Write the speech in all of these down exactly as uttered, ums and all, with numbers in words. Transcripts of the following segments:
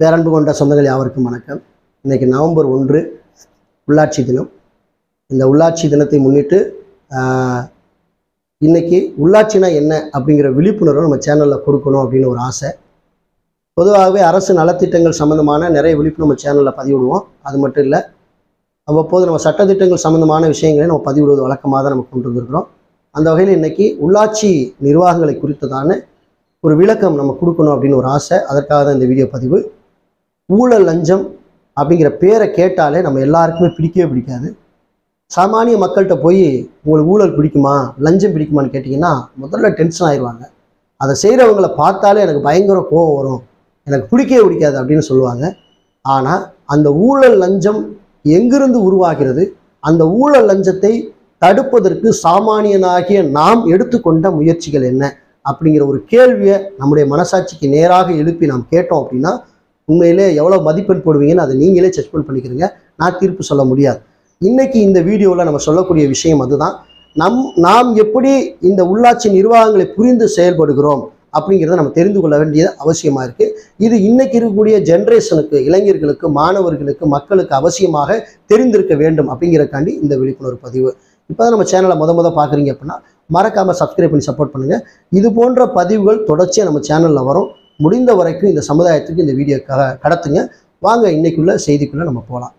பேரன்பு கொண்ட சொந்தங்கள் யாவருக்கும் வணக்கம். இன்றைக்கி நவம்பர் ஒன்று உள்ளாட்சி தினம். இந்த உள்ளாட்சி தினத்தை முன்னிட்டு இன்றைக்கி உள்ளாட்சினா என்ன அப்படிங்கிற விழிப்புணர்வை நம்ம சேனலில் கொடுக்கணும் அப்படின்னு ஒரு ஆசை. பொதுவாகவே அரசு நலத்திட்டங்கள் சம்மந்தமான நிறைய விழிப்புணர்வு நம்ம சேனலில் பதிவிடுவோம். அது மட்டும் இல்லை, அவ்வப்போது நம்ம சட்டத்திட்டங்கள் சம்மந்தமான விஷயங்களை நம்ம பதிவிடுவது வழக்கமாக தான் நம்ம கொண்டு வந்திருக்கிறோம். அந்த வகையில் இன்றைக்கி உள்ளாட்சி நிர்வாகங்களை குறித்ததான ஒரு விளக்கம் நம்ம கொடுக்கணும் அப்படின்னு ஒரு ஆசை. அதற்காக தான் இந்த வீடியோ பதிவு. ஊழல் லஞ்சம் அப்படிங்கிற பேரை கேட்டாலே நம்ம எல்லாருக்குமே பிடிக்கவே பிடிக்காது. சாமானிய மக்கள்கிட்ட போய் உங்களுக்கு ஊழல் பிடிக்குமா, லஞ்சம் பிடிக்குமான்னு கேட்டிங்கன்னா முதல்ல டென்ஷன் ஆயிடுவாங்க. அதை செய்கிறவங்களை பார்த்தாலே எனக்கு பயங்கர கோபம் வரும், எனக்கு பிடிக்கவே பிடிக்காது அப்படின்னு சொல்லுவாங்க. ஆனால் அந்த ஊழல் லஞ்சம் எங்கிருந்து உருவாகிறது, அந்த ஊழல் லஞ்சத்தை தடுப்பதற்கு சாமானியனாகிய நாம் எடுத்துக்கொண்ட முயற்சிகள் என்ன அப்படிங்கிற ஒரு கேள்வியை நம்முடைய மனசாட்சிக்கு நேராக எழுப்பி நாம் கேட்டோம் அப்படின்னா உண்மையிலே எவ்வளோ மதிப்பெண் போடுவீங்கன்னு அதை நீங்களே செக்மெண்ட் பண்ணிக்கிறீங்க. நான் தீர்ப்பு சொல்ல முடியாது. இன்றைக்கி இந்த வீடியோவில் நம்ம சொல்லக்கூடிய விஷயம் அதுதான். நம் நாம் எப்படி இந்த உள்ளாட்சி நிர்வாகங்களை புரிந்து செயல்படுகிறோம் அப்படிங்கிறத நம்ம தெரிந்து கொள்ள வேண்டியது அவசியமாக இருக்குது. இது இன்றைக்கி இருக்கக்கூடிய ஜென்ரேஷனுக்கு, இளைஞர்களுக்கு, மாணவர்களுக்கு, மக்களுக்கு அவசியமாக தெரிந்திருக்க வேண்டும் அப்படிங்கிறக்காண்டி இந்த விழிப்புணர்வு பதிவு. இப்போ தான் நம்ம சேனலை முத முத பார்க்குறீங்க அப்படின்னா மறக்காமல் சப்ஸ்கிரைப் பண்ணி சப்போர்ட் பண்ணுங்கள். இது போன்ற பதிவுகள் தொடர்ச்சியாக நம்ம சேனலில் வரும். முடிந்த வரைக்கும் இந்த சமுதாயத்துக்கு இந்த வீடியோ க கடத்துங்க. வாங்க இன்னைக்குள்ள செய்திக்குள்ளே நம்ம போகலாம்.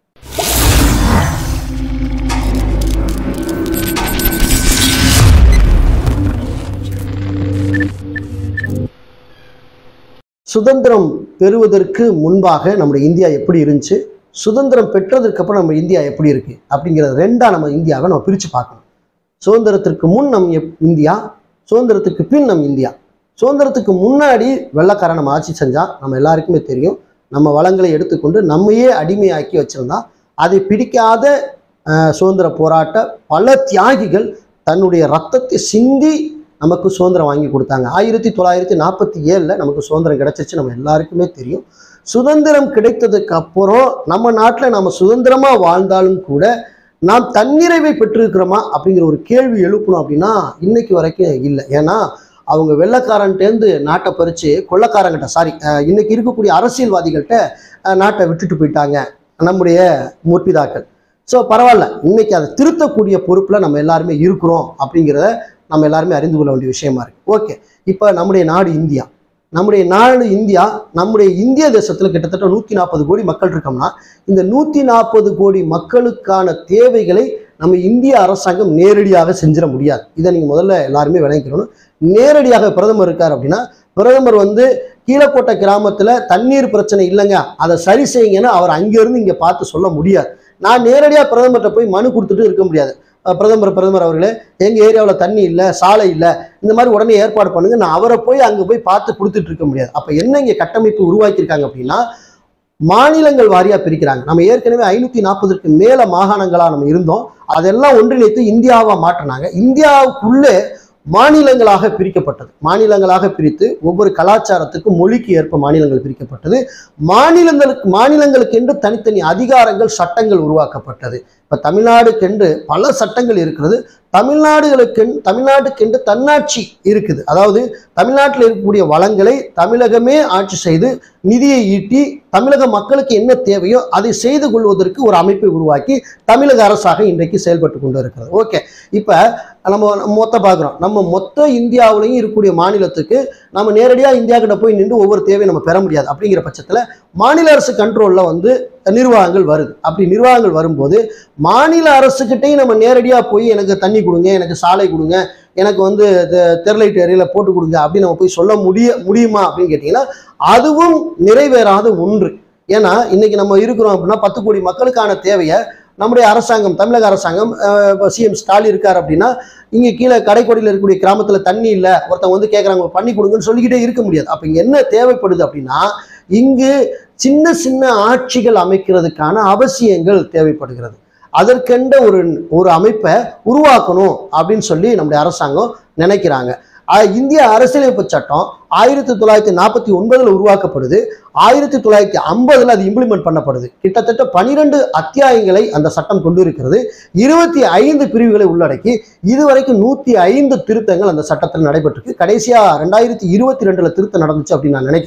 சுதந்திரம் பெறுவதற்கு முன்பாக நம்முடைய இந்தியா எப்படி இருந்துச்சு, சுதந்திரம் பெற்றதற்கு அப்புறம் நம்ம இந்தியா எப்படி இருக்குது அப்படிங்கிறத ரெண்டாக நம்ம இந்தியாவை நம்ம பிரித்து பார்க்கணும். சுதந்திரத்திற்கு முன் நம் இந்தியா, சுதந்திரத்துக்கு பின் நம் இந்தியா. சுதந்திரத்துக்கு முன்னாடி வெள்ளைக்காரன் நம்ம ஆட்சி செஞ்சால் நம்ம எல்லாருக்குமே தெரியும். நம்ம வளங்களை எடுத்துக்கொண்டு நம்மையே அடிமையாக்கி வச்சுருந்தா அதை பிடிக்காத சுதந்திர போராட்ட பல தியாகிகள் தன்னுடைய ரத்தத்தை சிந்தி நமக்கு சுதந்திரம் வாங்கி கொடுத்தாங்க. ஆயிரத்தி தொள்ளாயிரத்தி நாற்பத்தி ஏழில் நமக்கு சுதந்திரம் கிடைச்சிச்சு, நம்ம எல்லாருக்குமே தெரியும். சுதந்திரம் கிடைத்ததுக்கு அப்புறம் நம்ம நாட்டில் நம்ம சுதந்திரமாக வாழ்ந்தாலும் கூட நாம் தன்னிறைவை பெற்றிருக்கிறோமா அப்படிங்கிற ஒரு கேள்வி எழுப்பணும் அப்படின்னா இன்னைக்கு வரைக்கும் இல்லை. ஏன்னா அவங்க வெள்ளைக்காரன்ட்டேருந்து நாட்டை பறித்து கொள்ளைக்காரங்கிட்ட, சாரி இன்னைக்கு இருக்கக்கூடிய அரசியல்வாதிகள்கிட்ட நாட்டை விட்டுட்டு போயிட்டாங்க நம்முடைய முற்பிதாக்கள். ஸோ பரவாயில்ல, இன்னைக்கு அதை திருத்தக்கூடிய பொறுப்பில் நம்ம எல்லாருமே இருக்கிறோம் அப்படிங்கிறத நம்ம எல்லாருமே அறிந்து கொள்ள வேண்டிய விஷயமா இருக்குது. ஓகே, இப்போ நம்முடைய நாடு இந்தியா. நம்முடைய நாடு இந்தியா, நம்முடைய இந்திய தேசத்தில் கிட்டத்தட்ட நூற்றி நாற்பது கோடி மக்கள் இருக்கோம்னா இந்த நூற்றி நாற்பது கோடி மக்களுக்கான தேவைகளை நம்ம இந்திய அரசாங்கம் நேரடியாக செஞ்சிட முடியாது. இதை நீங்கள் முதல்ல எல்லாருமே விளங்கிக்கணும். நேரடியாக பிரதமர் இருக்கார் அப்படின்னா பிரதமர் வந்து கீழக்கோட்டை கிராமத்தில் தண்ணீர் பிரச்சனை இல்லைங்க, அதை சரி செய்யுங்கன்னு அவர் அங்கேருந்து இங்கே பார்த்து சொல்ல முடியாது. நான் நேரடியாக பிரதமர்கிட்ட போய் மனு கொடுத்துட்டு இருக்க முடியாது. பிரதமர் பிரதமர் அவர்களே, எங்கள் ஏரியாவில் தண்ணி இல்லை, சாலை இல்லை, இந்த மாதிரி உடனே ஏற்பாடு பண்ணுங்க, நான் அவரை போய் அங்கே போய் பார்த்து கொடுத்துட்டு இருக்க முடியாது. அப்போ என்ன இங்கே கட்டமைப்பு உருவாக்கியிருக்காங்க அப்படின்னா மாநிலங்கள் வாரியாக பிரிக்கிறாங்க. நம்ம ஏற்கனவே ஐநூற்றி நாற்பதுக்கு மேலே மாகாணங்களாக நம்ம இருந்தோம். அதெல்லாம் ஒன்றிணைத்து இந்தியாவாக மாற்றினாங்க. இந்தியாவுக்குள்ளே மாநிலங்களாக பிரிக்கப்பட்டது. மாநிலங்களாக பிரித்து ஒவ்வொரு கலாச்சாரத்துக்கும் மொழிக்கு ஏற்ப மாநிலங்கள் பிரிக்கப்பட்டது. மாநிலங்களுக்கு மாநிலங்களுக்கு என்று தனித்தனி அதிகாரங்கள், சட்டங்கள் உருவாக்கப்பட்டது. இப்போ தமிழ்நாடுக்கென்று பல சட்டங்கள் இருக்கிறது. தமிழ்நாடுகளுக்கு தமிழ்நாட்டுக்கென்று தன்னாட்சி இருக்குது. அதாவது தமிழ்நாட்டில் இருக்கக்கூடிய வளங்களை தமிழகமே ஆட்சி செய்து நிதியை ஈட்டி தமிழக மக்களுக்கு என்ன தேவையோ அதை செய்து கொள்வதற்கு ஒரு அமைப்பை உருவாக்கி தமிழக அரசாக இன்றைக்கு செயல்பட்டு கொண்டு இருக்கிறது. ஓகே, இப்போ நம்ம மொத்த பார்க்குறோம். நம்ம மொத்த இந்தியாவிலையும் இருக்கக்கூடிய மாநிலத்துக்கு நம்ம நேரடியாக இந்தியா கிட்ட போய் நின்று ஒவ்வொரு தேவையும் நம்ம பெற முடியாது. அப்படிங்கிற பட்சத்தில் மாநில அரசு கண்ட்ரோலில் வந்து நிர்வாகங்கள் வருது. அப்படி நிர்வாகங்கள் வரும்போது மாநில அரசுக்கிட்டையும் நம்ம நேரடியாக போய் எனக்கு தண்ணி கொடுங்க, எனக்கு சாலை கொடுங்க, எனக்கு வந்து தெர்லைட் ஏரியாவில் போட்டு கொடுங்க அப்படின்னு நம்ம போய் சொல்ல முடிய முடியுமா அப்படின்னு கேட்டிங்கன்னா அதுவும் நிறைவேறாத ஒன்று. ஏன்னா இன்னைக்கு நம்ம இருக்கிறோம் அப்படின்னா பத்து கோடி மக்களுக்கான தேவையை நம்முடைய அரசாங்கம், தமிழக அரசாங்கம், இப்போ சிஎம் ஸ்டாலின் இருக்கார் அப்படின்னா இங்கே கீழே கடைக்கோடியில் இருக்கக்கூடிய கிராமத்தில் தண்ணி இல்லை, ஒருத்தவங்க வந்து கேட்குறாங்க பண்ணி கொடுங்கன்னு சொல்லிக்கிட்டே இருக்க முடியாது. அப்போ இங்கே என்ன தேவைப்படுது அப்படின்னா இங்கு சின்ன சின்ன ஆட்சிகள் அமைக்கிறதுக்கான அவசியங்கள் தேவைப்படுகிறது. அதற்கென்ற ஒரு ஒரு அமைப்பை உருவாக்கணும் அப்படின்னு சொல்லி நம்முடைய அரசாங்கம் நினைக்கிறாங்க. இந்திய அரசியலமைப்பு சட்டம் ஆயிரத்தி தொள்ளாயிரத்தி நாற்பத்தி ஒன்பதுல உருவாக்கப்படுது. ஆயிரத்தி தொள்ளாயிரத்தி ஐம்பதுல அது இம்ப்ளிமெண்ட் பண்ணப்படுது. கிட்டத்தட்ட பனிரெண்டு அத்தியாயங்களை அந்த சட்டம் கொண்டு இருக்கிறது. இருபத்தி ஐந்து பிரிவுகளை உள்ளடக்கி இதுவரைக்கும் நூத்தி ஐந்து திருத்தங்கள் அந்த சட்டத்தில் நடைபெற்றிருக்கு. கடைசியா ரெண்டாயிரத்தி இருபத்தி ரெண்டுல திருத்தம் நடந்துச்சு அப்படின்னு நான் நினைக்கிறேன்.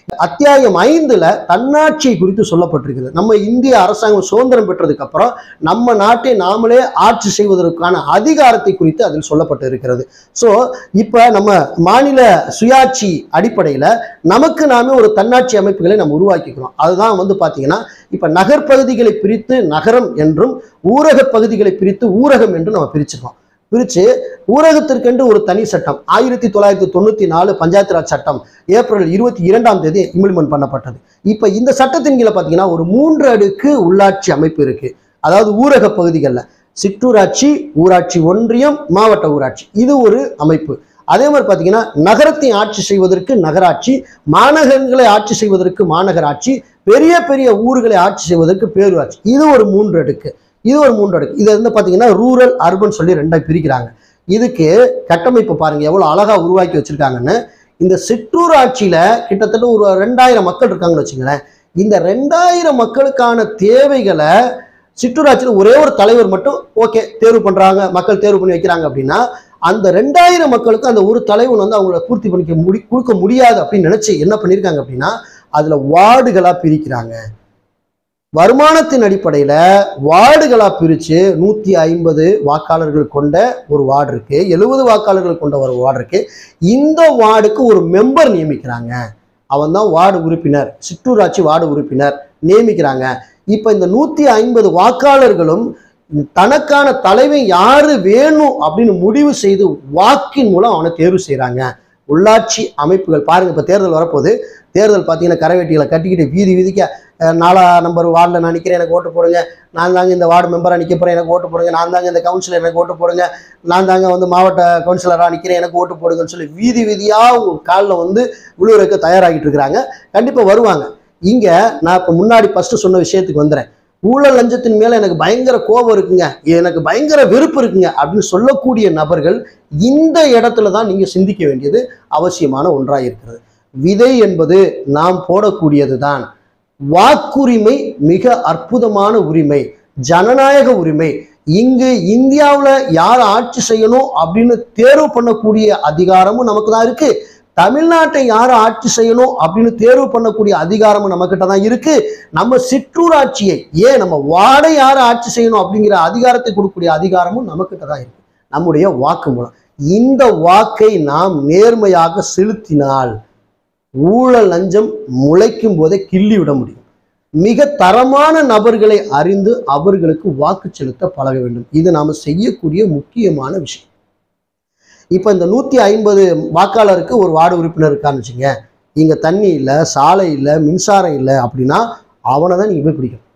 அத்தியாயம் ஐந்துல தன்னாட்சியை குறித்து சொல்லப்பட்டிருக்கிறது. நம்ம இந்திய அரசாங்கம் சுதந்திரம் பெற்றதுக்கு அப்புறம் நம்ம நாட்டை நாமளே ஆட்சி செய்வதற்கான அதிகாரத்தை குறித்து அதில் சொல்லப்பட்டு இருக்கிறது. ஸோ இப்ப நம்ம மாநில சுயாட்சி அடிப்படையில நமக்கு நாமே ஒரு தன்னாட்சி அமைப்புகளை நம்ம உருவாக்கிக்கிறோம். அதுதான் வந்து பாத்தீங்கன்னா இப்ப நகர்பகுதிகளை பிரித்து நகரம் என்றும் ஊரக பகுதிகளை பிரித்து ஊரகம் என்றும் நம்ம பிரிச்சுக்கோம். பிரிச்சு ஊரகத்திற்கென்று ஒரு தனி சட்டம் ஆயிரத்தி தொள்ளாயிரத்தி தொண்ணூத்தி நாலு பஞ்சாயத்து ராஜ் சட்டம் ஏப்ரல் இருபத்தி இரண்டாம் தேதி இம்ப்ளிமெண்ட் பண்ணப்பட்டது. இப்ப இந்த சட்டத்தின் கீழே பாத்தீங்கன்னா ஒரு மூன்று அடுக்கு உள்ளாட்சி அமைப்பு இருக்கு. அதாவது ஊரக பகுதிகளில் சிற்றூராட்சி, ஊராட்சி ஒன்றியம், மாவட்ட ஊராட்சி, இது ஒரு அமைப்பு. அதே மாதிரி பாத்தீங்கன்னா நகரத்தை ஆட்சி செய்வதற்கு நகராட்சி, மாநகரங்களை ஆட்சி செய்வதற்கு மாநகராட்சி, பெரிய பெரிய ஊர்களை ஆட்சி செய்வதற்கு பேரூராட்சி, இது ஒரு மூன்று அடுக்கு. இது ஒரு மூன்று அடுக்கு. இது வந்து பாத்தீங்கன்னா ரூரல் அர்பன் சொல்லி ரெண்டா பிரிக்கிறாங்க. இதுக்கு கட்டமைப்பு பாருங்க எவ்வளவு அழகா உருவாக்கி வச்சிருக்காங்கன்னு. இந்த சிற்றூராட்சியில கிட்டத்தட்ட ஒரு ரெண்டாயிரம் மக்கள் இருக்காங்கன்னு வச்சுங்களேன். இந்த ரெண்டாயிரம் மக்களுக்கான தேவைகளை சிற்றூராட்சியில் ஒரே ஒரு தலைவர் மட்டும் ஓகே தேர்வு பண்றாங்க, மக்கள் தேர்வு பண்ணி வைக்கிறாங்க அப்படின்னா அந்த ரெண்டாயிரம் மக்களுக்கு அந்த ஒரு தலைவன் வந்து அவங்கள பூர்த்தி பண்ணிக்க முடி கொடுக்க முடியாது அப்படின்னு நினைச்சு என்ன பண்ணியிருக்காங்க அப்படின்னா அதுல வார்டுகளா பிரிக்கிறாங்க. வருமானத்தின் அடிப்படையில வார்டுகளா பிரிச்சு நூத்தி ஐம்பது வாக்காளர்கள் கொண்ட ஒரு வார்டு இருக்கு, எழுபது வாக்காளர்கள் கொண்ட ஒரு வார்டு இருக்கு. இந்த வார்டுக்கு ஒரு மெம்பர் நியமிக்கிறாங்க. அவன் தான் வார்டு உறுப்பினர், சிற்றூராட்சி வார்டு உறுப்பினர் நியமிக்கிறாங்க. இப்ப இந்த நூத்தி ஐம்பது வாக்காளர்களும் தனக்கான தலைவன் யாரு வேணும் அப்படின்னு முடிவு செய்து வாக்கின் மூலம் அவனை தேர்வு செய்யறாங்க. உள்ளாட்சி அமைப்புகள் பாருங்க, இப்ப தேர்தல் வரப்போகுது. தேர்தல் பார்த்தீங்கன்னா கரைவெட்டிகளை கட்டிக்கிட்டு வீதி வீதிக்க நாலா நம்பர் வார்டில் நான் நிற்கிறேன், எனக்கு ஓட்டு போடுங்க, நான் தாங்க இந்த வார்டு மெம்பராக நிற்க போகிறேன், எனக்கு ஓட்டு போடுங்க, நான் தாங்க இந்த கவுன்சிலர், எனக்கு ஓட்டு போடுங்க, நான் தாங்க வந்து மாவட்ட கவுன்சிலராக நிற்கிறேன், எனக்கு ஓட்டு போடுங்கன்னு சொல்லி வீதி வீதியாக உங்கள் காலில் வந்து விழுவுறதுக்கு தயாராகிட்டு இருக்கிறாங்க. கண்டிப்பாக வருவாங்க. இங்கே நான் இப்போ முன்னாடி ஃபஸ்ட்டு சொன்ன விஷயத்துக்கு வந்துடுறேன். ஊழல் லஞ்சத்தின் மேலே எனக்கு பயங்கர கோபம் இருக்குங்க, எனக்கு பயங்கர வெறுப்பு இருக்குங்க அப்படின்னு சொல்லக்கூடிய நபர்கள் இந்த இடத்துல தான் நீங்கள் சிந்திக்க வேண்டியது அவசியமான ஒன்றாக இருக்கிறது. விதை என்பது நாம் போடக்கூடியது தான். வாக்குரிமை மிக அற்புதமான உரிமை, ஜனநாயக உரிமை. இங்கு இந்தியாவில் யார் ஆட்சி செய்யணும் அப்படின்னு தேர்வு பண்ணக்கூடிய அதிகாரமும் நமக்கு தான் இருக்கு. தமிழ்நாட்டை யார் ஆட்சி செய்யணும் அப்படின்னு தேர்வு பண்ணக்கூடிய அதிகாரமும் நம்ம கிட்ட தான் இருக்கு. நம்ம சிற்றூராட்சியை ஏன் நம்ம வார்டை யார் ஆட்சி செய்யணும் அப்படிங்கிற அதிகாரத்தை கொடுக்கக்கூடிய அதிகாரமும் நம்ம கிட்ட தான் இருக்கு, நம்முடைய வாக்கு மூலம். இந்த வாக்கை நாம் நேர்மையாக செலுத்தினால் ஊழல் லஞ்சம் முளைக்கும் போதே கிள்ளி விட முடியும். மிக தரமான நபர்களை அறிந்து அவர்களுக்கு வாக்கு செலுத்த பழக வேண்டும். இது நாம செய்யக்கூடிய முக்கியமான விஷயம். இப்ப இந்த நூத்தி ஐம்பது வாக்காளருக்கு ஒரு வார்டு உறுப்பினர் இருக்கான்னு வச்சுங்க, இங்க தண்ணி இல்லை, சாலை இல்லை, மின்சாரம் இல்லை அப்படின்னா அவனை தான் நீங்க போய் பிடிக்கணும்.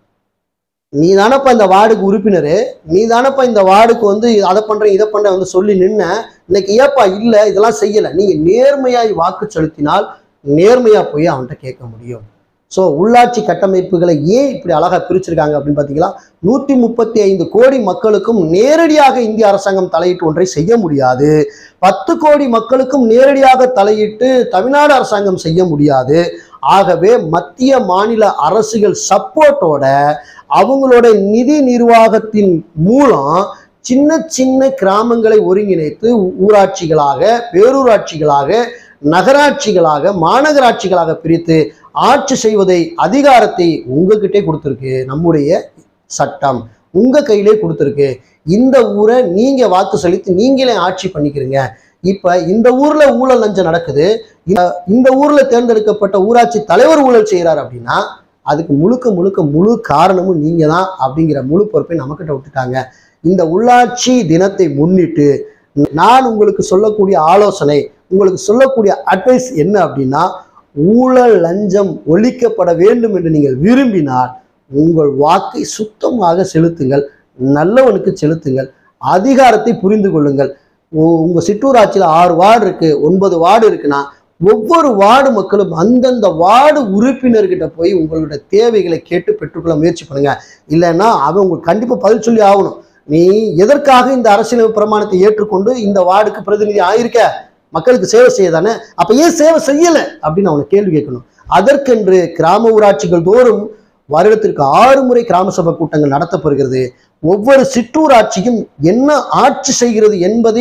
நீ தானப்பா இந்த வார்டுக்கு உறுப்பினர், நீ தானப்பா இந்த வார்டுக்கு வந்து அதை பண்றேன் இதை பண்றேன் வந்து சொல்லி நின்ன, இன்னைக்கு ஏப்பா இல்லை இதெல்லாம் செய்யலை, நீங்க நேர்மையாய் வாக்கு செலுத்தினால் நேர்மையா போய் அவன்கிட்ட கேட்க முடியும். ஸோ உள்ளாட்சி கட்டமைப்புகளை ஏன் இப்படி அழகா பிரிச்சிருக்காங்க அப்படின்னு பார்த்தீங்களா, நூற்றி முப்பத்தி ஐந்து கோடி மக்களுக்கும் நேரடியாக இந்திய அரசாங்கம் தலையிட்டு ஒன்றை செய்ய முடியாது. பத்து கோடி மக்களுக்கும் நேரடியாக தலையிட்டு தமிழ்நாடு அரசாங்கம் செய்ய முடியாது. ஆகவே மத்திய மாநில அரசுகள் சப்போர்ட்டோட அவங்களோட நிதி நிர்வாகத்தின் மூலம் சின்ன சின்ன கிராமங்களை ஒருங்கிணைத்து ஊராட்சிகளாக, பேரூராட்சிகளாக, நகராட்சிகளாக, மாநகராட்சிகளாக பிரித்து ஆட்சி செய்வதை அதிகாரத்தை உங்ககிட்டே கொடுத்துருக்கு நம்முடைய சட்டம், உங்க கையிலே கொடுத்துருக்கு. இந்த ஊரை நீங்க வாக்கு செலுத்தி நீங்களே ஆட்சி பண்ணிக்கிறீங்க. இப்ப இந்த ஊர்ல ஊழல் லஞ்சம் நடக்குது, இந்த ஊர்ல தேர்ந்தெடுக்கப்பட்ட ஊராட்சி தலைவர் ஊழல் செய்யறாரு அப்படின்னா அதுக்கு முழுக்க முழுக்க முழு காரணமும் நீங்க தான் அப்படிங்கிற முழு பொறுப்பை நம்மகிட்ட விட்டுட்டாங்க. இந்த உள்ளாட்சி தினத்தை முன்னிட்டு நான் உங்களுக்கு சொல்லக்கூடிய ஆலோசனை, உங்களுக்கு சொல்லக்கூடிய அட்வைஸ் என்ன அப்படின்னா, ஊழல் லஞ்சம் ஒழிக்கப்பட வேண்டும் என்று நீங்கள் விரும்பினால் உங்கள் வாக்கை சுத்தமாக செலுத்துங்கள், நல்லவனுக்கு செலுத்துங்கள், அதிகாரத்தை புரிந்து கொள்ளுங்கள். உங்க சிற்றூராட்சியில் ஆறு வார்டு இருக்கு, ஒன்பது வார்டு இருக்குன்னா ஒவ்வொரு வார்டு மக்களும் அந்தந்த வார்டு உறுப்பினர்கிட்ட போய் உங்களோட தேவைகளை கேட்டு பெற்றுக்கொள்ள முயற்சி பண்ணுங்க. இல்லைன்னா அவன் உங்களுக்கு கண்டிப்பா பதில் சொல்லி ஆகணும். நீ எதற்காக இந்த அரசியல் பிரமாணத்தை ஏற்றுக்கொண்டு இந்த வார்டுக்கு பிரதிநிதி ஆயிருக்க, மக்களுக்கு சேவை செய்ய தானே, அப்ப ஏன் சேவை செய்யல அப்படின்னு அவனை கேள்வி கேட்கணும். அதற்கென்று கிராம ஊராட்சிகள் தோறும் வருடத்திற்கு ஆறு முறை கிராம சபை கூட்டங்கள் நடத்தப்படுகிறது. ஒவ்வொரு சிற்றூராட்சியும் என்ன ஆட்சி செய்கிறது என்பதை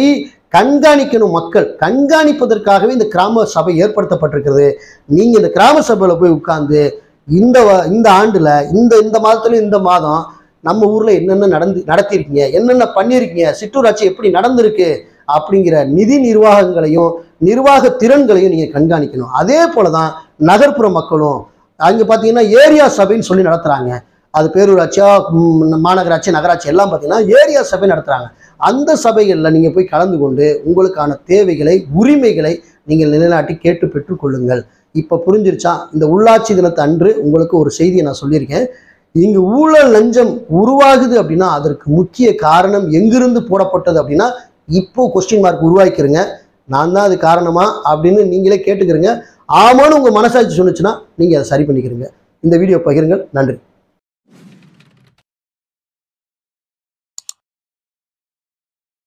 கண்காணிக்கணும். மக்கள் கண்காணிப்பதற்காகவே இந்த கிராம சபை ஏற்படுத்தப்பட்டிருக்கிறது. நீங்க இந்த கிராம சபையில போய் உட்கார்ந்து இந்த இந்த ஆண்டுல இந்த இந்த மாதத்துல இந்த மாதம் நம்ம ஊர்ல என்னென்ன நடந்து நடத்திருக்கீங்க, என்னென்ன பண்ணியிருக்கீங்க, சிற்றூராட்சி எப்படி நடந்திருக்கு அப்படிங்கிற நிதி நிர்வாகங்களையும் நிர்வாக திறன்களையும் நீங்க கண்காணிக்கணும். அதே போலதான் நகர்ப்புற மக்களும் அங்க பாத்தீங்கன்னா ஏரியா சபைன்னு சொல்லி நடத்துறாங்க. அது பேரூராட்சியா மாநகராட்சி நகராட்சி எல்லாம் பார்த்தீங்கன்னா ஏரியா சபை நடத்துறாங்க. அந்த சபைகளில் நீங்கள் போய் கலந்து கொண்டு உங்களுக்கான தேவைகளை உரிமைகளை நீங்கள் நிலைநாட்டி கேட்டு பெற்றுக்கொள்ளுங்கள். இப்போ புரிஞ்சிருச்சா? இந்த உள்ளாட்சி தினத்து அன்று உங்களுக்கு ஒரு செய்தியை நான் சொல்லியிருக்கேன். இங்கு ஊழல் லஞ்சம் உருவாகுது அப்படின்னா அதற்கு முக்கிய காரணம் எங்கிருந்து போடப்பட்டது அப்படின்னா இப்போ கொஸ்டின் மார்க் உருவாக்கிருங்க. நான் தான் அது காரணமா அப்படின்னு நீங்களே கேட்டுக்கிறீங்க. ஆமான்னு உங்கள் மனசாட்சி சொன்னிச்சுன்னா நீங்கள் அதை சரி பண்ணிக்கிறீங்க. இந்த வீடியோ பகிருங்கள். நன்றி.